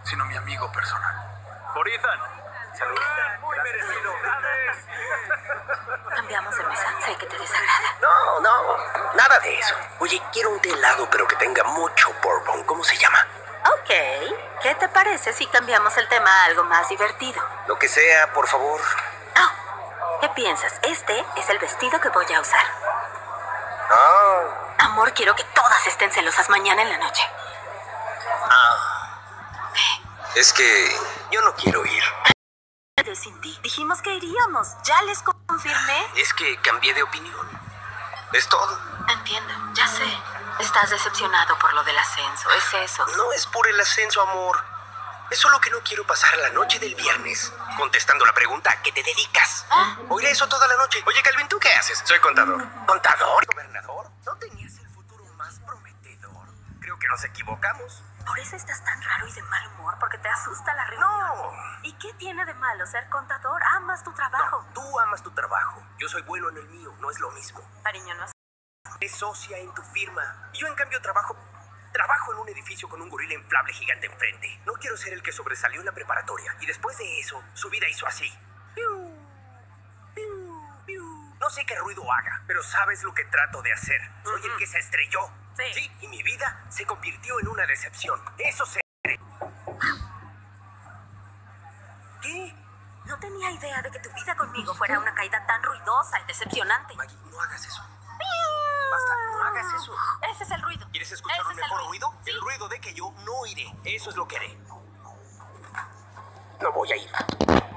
sino mi amigo personal. Por Ethan. Salud. Muy merecido. ¿Cambiamos de mesa? Sé que te desagrada. No, nada de eso. Oye, quiero un té helado, pero que tenga mucho bourbon. ¿Cómo se llama? Ok. ¿Qué te parece si cambiamos el tema a algo más divertido? Lo que sea, por favor. Oh, ¿qué piensas? Este es el vestido que voy a usar. Ah, Amor, quiero que todas estén celosas mañana en la noche. es que yo no quiero ir. De sin ti. Dijimos que iríamos. Ya les confirmé. Es que cambié de opinión. Es todo. Entiendo, ya sé. Estás decepcionado por lo del ascenso. Es eso. No es por el ascenso, amor. Es solo que no quiero pasar la noche del viernes contestando la pregunta ¿a qué te dedicas? Oiré eso toda la noche. Oye, Calvin, ¿tú qué haces? Soy contador. ¿Contador? ¿Gobernador? ¿No tenías el futuro más prometedor? Creo que nos equivocamos. Por eso estás tan raro y de mal humor, porque te asusta la reunión. No. ¿Y qué tiene de malo ser contador? Amas tu trabajo. No, tú amas tu trabajo. Yo soy bueno en el mío, no es lo mismo. Cariño, no es... Eres socia en tu firma. Y yo, en cambio, trabajo en un edificio con un gorila inflable gigante enfrente. No quiero ser el que sobresalió en la preparatoria. Y después de eso, su vida hizo así. Piu, piu, piu. No sé qué ruido haga, pero sabes lo que trato de hacer. Soy el que se estrelló. Sí. Y mi vida se convirtió en una decepción. Eso se... ¿Qué? No tenía idea de que tu vida conmigo fuera una caída tan ruidosa y decepcionante. Maggie, no hagas eso. Basta, no hagas eso. Ese es el ruido. ¿Quieres escuchar Ese un es el mejor ruido? Sí. El ruido de que yo no iré. Eso es lo que haré. No voy a ir.